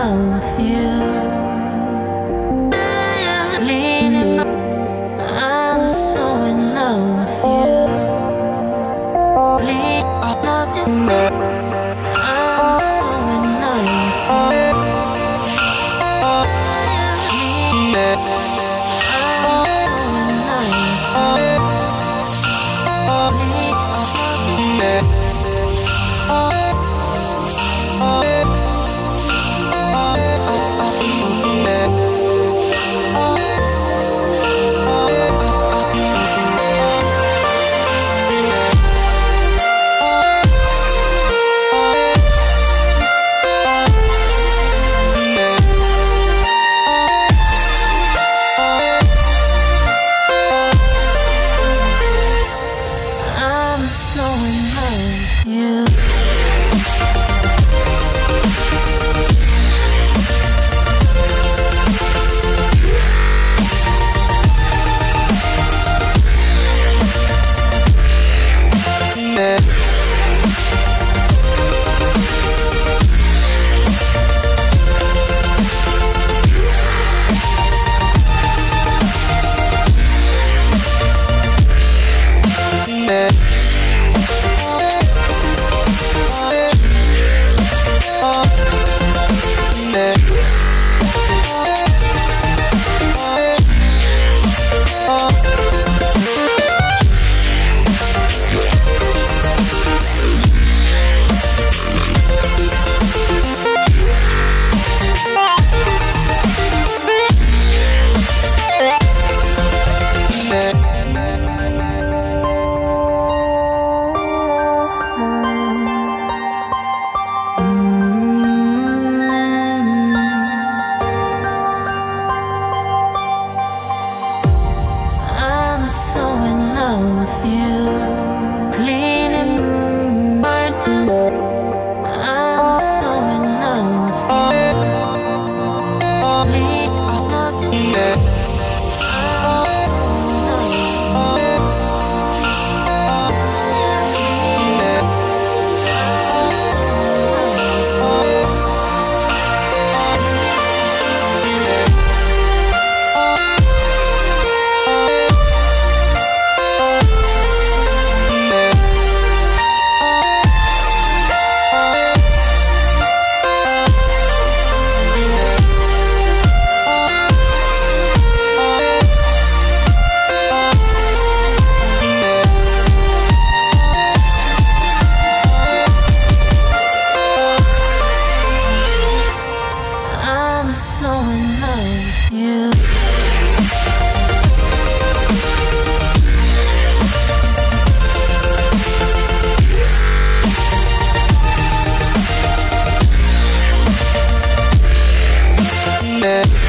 love with you. I'm so in love with you. Love is dead. I'm so in love with you. I'm so in love with you. I'm so in love with you. I'm so in love with you. Cleaning martyrs. I'm so in love with you. Love is dead. I'm so in love with you. I'm so in love with you. Yeah.